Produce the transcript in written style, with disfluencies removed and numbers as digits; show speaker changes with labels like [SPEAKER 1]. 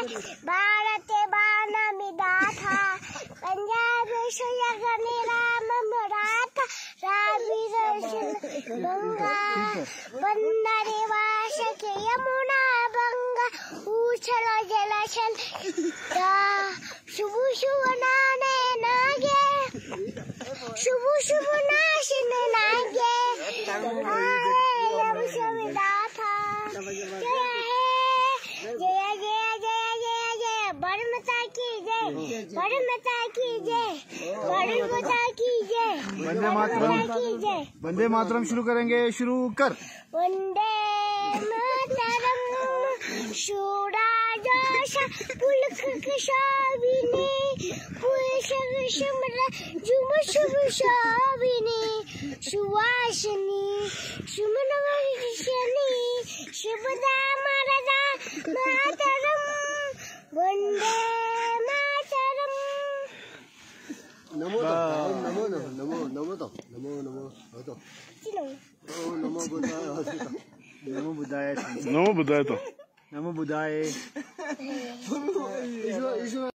[SPEAKER 1] भारते बाणमिदाथा पंजाबे सुयगनि राम मराठा रावी दर्शन गंगा बंदरे वाशके यमुना गंगा उछल जलशल शुभ शुभ नाने नागे शुभ शुभ नाशिन नागे आए विदाथा जय जय जय जय जय बड़मता की जय बड़मता की जय बड़मता की जय
[SPEAKER 2] वंदे मातरम शुरू करेंगे। शुरू कर।
[SPEAKER 1] वंदे मातरम शूराजोषा पुलक कशाविनी पुलक शुम्र जुम शुभ शाविनी सुवासिनी सुमनवशनी शुभदा मरदा मातरम वंदे मातरम।
[SPEAKER 3] नमो नमो नमो नमो तो नमो नमो तो नमो बुद्धाय नमो बुद्धाय
[SPEAKER 2] नमो बुद्धाय तो
[SPEAKER 3] नमो बुद्धाय।